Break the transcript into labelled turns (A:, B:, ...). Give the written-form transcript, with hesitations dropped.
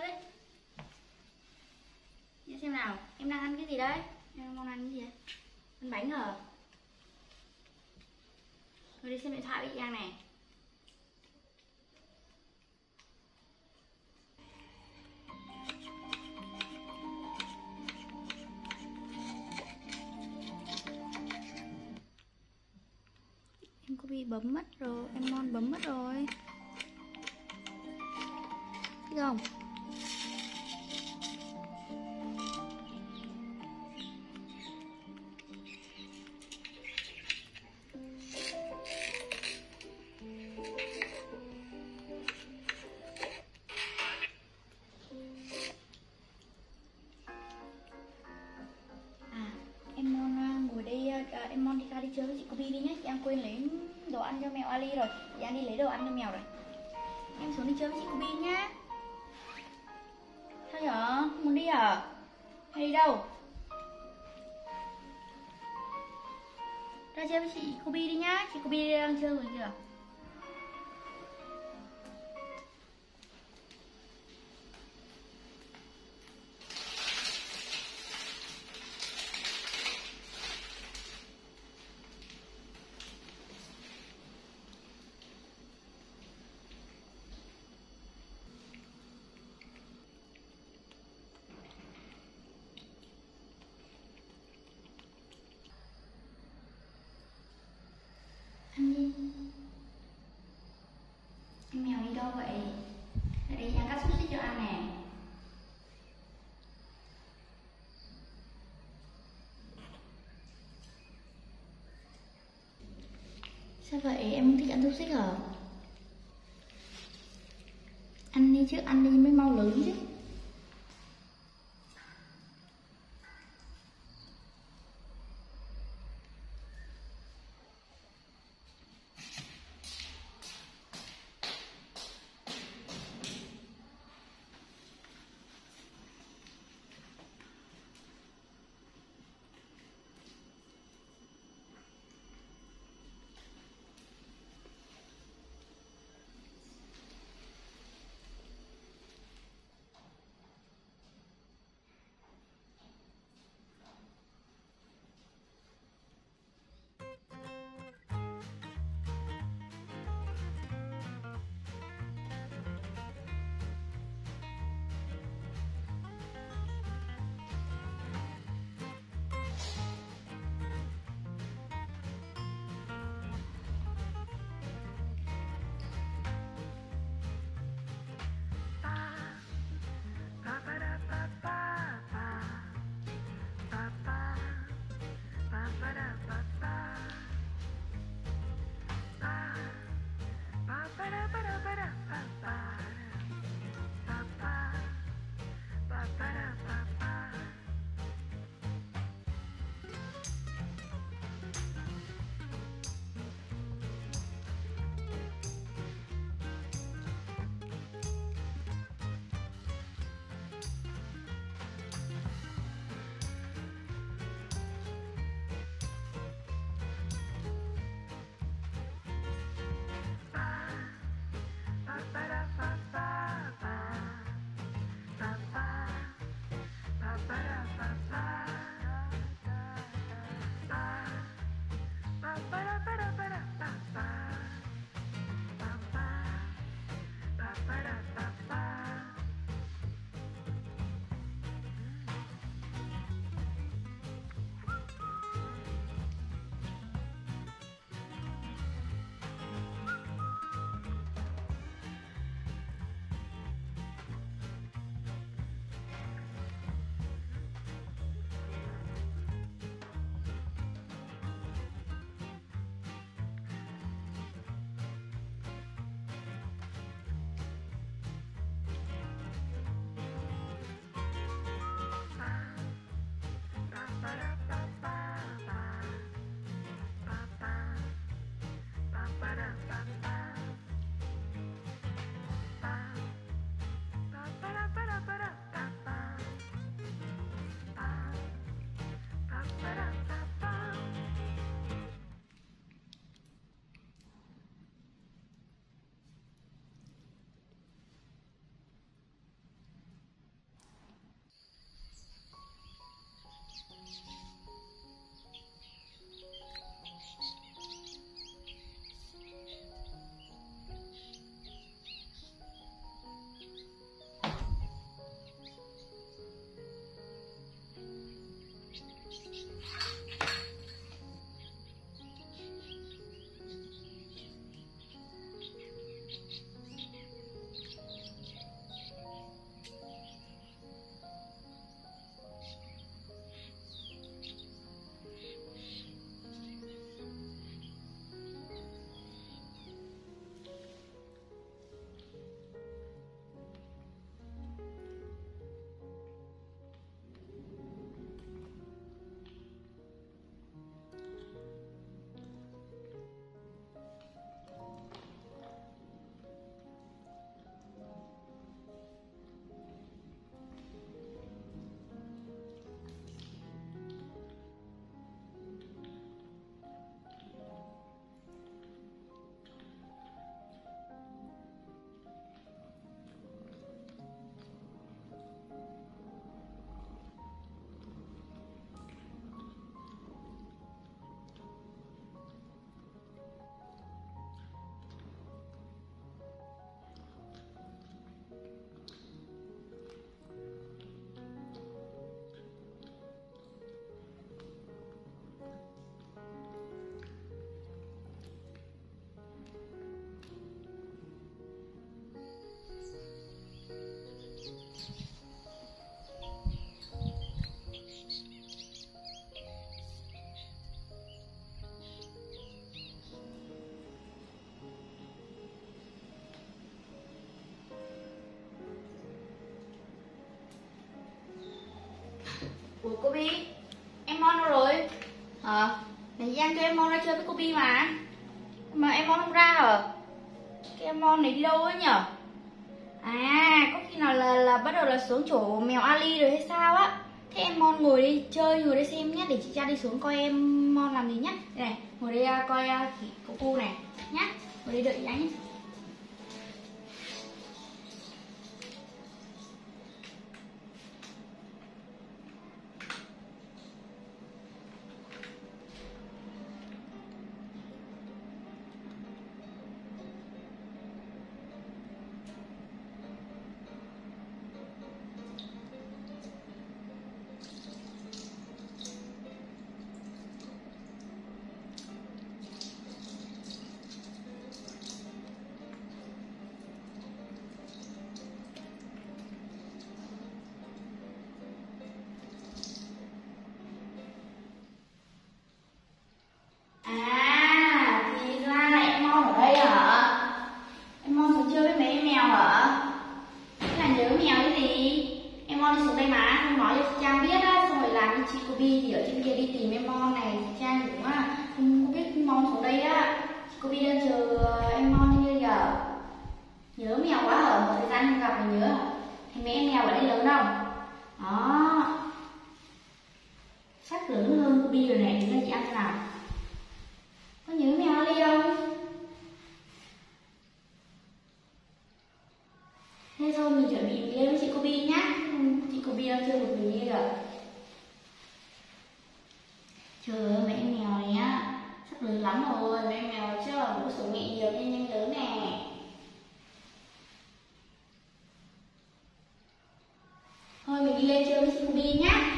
A: đấy. Nhìn xem nào, em đang ăn cái gì đấy? Em đang ăn cái gì đấy? Ăn bánh hả? Rồi đi xem điện thoại với chị Giang này. Em có bị bấm mất rồi, em Mon bấm mất rồi. Thấy không? Em Mon ngồi đây, em Mon đi ra đi chơi với chị Kobe đi nhé. Chị An quên lấy đồ ăn cho mèo Ali rồi. Chị An đi lấy đồ ăn cho mèo rồi. Em xuống đi chơi với chị Kobe nhá. Sao nhở? Muốn đi à? Hay đi đâu? Ra chơi với chị Kobe đi nhá. Chị Kobe đang chơi rồi kìa. Ăn đi. Em mèo đi đâu vậy? Lại đây Giang cắt xúc xích cho ăn nè. Sao vậy? Em không thích ăn xúc xích hả? Ăn đi chứ, ăn đi mới mau lớn chứ. Ủa cô Bi, em Mon đâu rồi? Nãy Giang kêu em Mon ra chơi với cô Bi mà em Mon không ra hả? Cái em Mon này đi đâu ấy nhở? À, có khi nào là bắt đầu là xuống chỗ mèo Ali rồi hay sao á? Thế em Mon ngồi đi chơi, ngồi đây xem nhé, để chị Cha đi xuống coi em Mon làm gì nhá. Đây này, ngồi đây coi cô này nhá, ngồi đây đợi Giang nhé. Chị cô Bi thì ở trên kia đi tìm em Mon này, Trang cũng không biết Mon xuống đây á. Chị cô Bi đang chờ em Mon như giờ. Nhớ mèo quá hả? Một thời gian không gặp mình nhớ. Thì mấy em mèo ở đây lớn không? Đó. Chắc lớn hơn cô Bi rồi này, chúng ta chị ăn thế nào? Có nhớ mèo Ali không? Thế thôi mình chuẩn bị lên với chị cô Bi nhá. Chị cô Bi đang chơi một mình như rồi. Trời ơi, mấy em mèo này á, sắp lớn lắm rồi, mấy em mèo chắc là bố sổ mẹ nhiều nên nhanh lớn nè. Thôi mình đi lên chơi với chị Bi nhá.